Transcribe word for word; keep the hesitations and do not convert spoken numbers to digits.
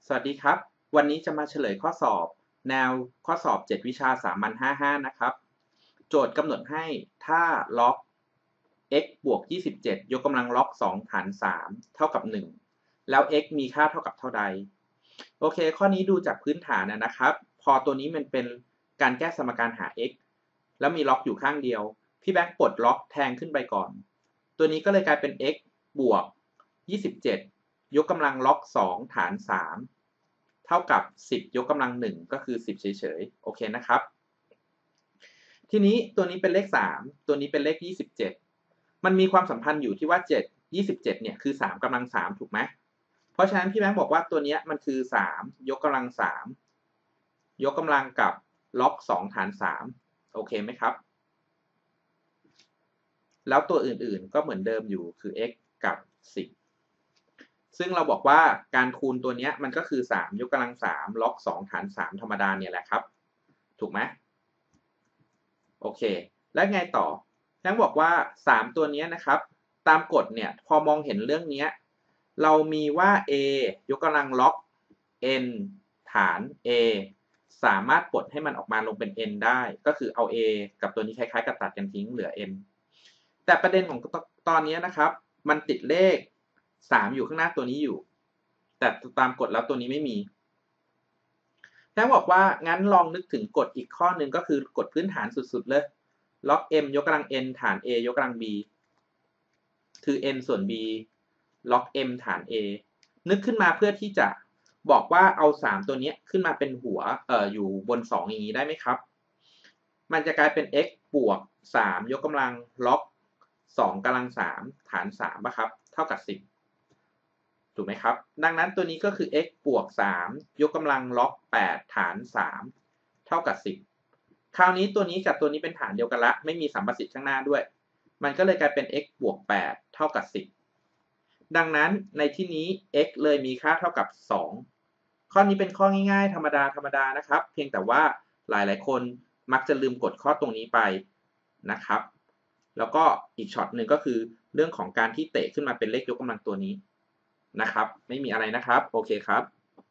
สวัสดีครับวันนี้จะมาเฉลยข้อสอบแนวข้อสอบเจ็ดวิชาสามัญห้าสิบห้านะครับโจทย์กำหนดให้ถ้าล็อก x บวกยี่สิบเจ็ดยกกำลังล็อกสองฐานสามเท่ากับหนึ่งแล้ว x มีค่าเท่ากับเท่าใดโอเคข้อนี้ดูจากพื้นฐานนะครับพอตัวนี้มันเป็นการแก้สมการหา x แล้วมีล็อกอยู่ข้างเดียวพี่แบงค์ปลดล็อกแทงขึ้นไปก่อนตัวนี้ก็เลยกลายเป็น x บวกยี่สิบเจ็ดยกกำลังล็อกสองฐานสามเท่ากับสิบยกกำลังหนึ่งก็คือสิบเฉยๆโอเคนะครับทีนี้ตัวนี้เป็นเลขสามตัวนี้เป็นเลขยี่สิบเจ็ดมันมีความสัมพันธ์อยู่ที่ว่าเจ็ด ยี่สิบเจ็ดเนี่ยคือสามกำลังสามถูกไหมเพราะฉะนั้นพี่แบงค์บอกว่าตัวนี้มันคือสามยกกำลังสามยกกำลังกับล็อกสองฐานสามโอเคไหมครับแล้วตัวอื่นๆก็เหมือนเดิมอยู่คือ x กับสิบซึ่งเราบอกว่าการคูณตัวนี้มันก็คือสามยกกำลังสามล็อกสองฐานสามธรรมดาเนี่ยแหละครับถูกไหมโอเคแล้วไงต่อแบงค์บอกว่าสามตัวนี้นะครับตามกฎเนี่ยพอมองเห็นเรื่องนี้เรามีว่า a ยกกำลังล็อก n ฐาน a สามารถปลดให้มันออกมาลงเป็น n ได้ก็คือเอา a กับตัวนี้คล้ายๆกับตัดกันทิ้งเหลือ n แต่ประเด็นของตอนนี้นะครับมันติดเลขสามอยู่ข้างหน้าตัวนี้อยู่แต่ตามกฎแล้วตัวนี้ไม่มีแท้งบอกว่างั้นลองนึกถึงกฎอีกข้อหนึ่งก็คือกฎพื้นฐานสุดๆเลยล็อก m ยกกำลัง n ฐาน a ยกกำลัง b คือ n ส่วน b ล็อก m ฐาน a นึกขึ้นมาเพื่อที่จะบอกว่าเอาสามตัวนี้ขึ้นมาเป็นหัวเอ่ออยู่บนสองอย่างนี้ได้ไหมครับมันจะกลายเป็น x บวกสามยกกำลังล็อกสองกำลังสามฐานสามป่ะครับเท่ากับสิบถูกไหมครับดังนั้นตัวนี้ก็คือ x บวกสามยกกำลังล็อกแปดฐานสามเท่ากับสิบคราวนี้ตัวนี้กับตัวนี้เป็นฐานเดียวกันละไม่มีสัมประสิทธิ์ข้างหน้าด้วยมันก็เลยกลายเป็น x บวกแปดเท่ากับสิบดังนั้นในที่นี้ x เลยมีค่าเท่ากับสองข้อนี้เป็นข้อง่ายๆธรรมดาธรรมดานะครับเพียงแต่ว่าหลายๆคนมักจะลืมกดข้อตรงนี้ไปนะครับแล้วก็อีกช็อตหนึ่งก็คือเรื่องของการที่เตะขึ้นมาเป็นเลขยกกำลังตัวนี้นะครับไม่มีอะไรนะครับโอเคครับ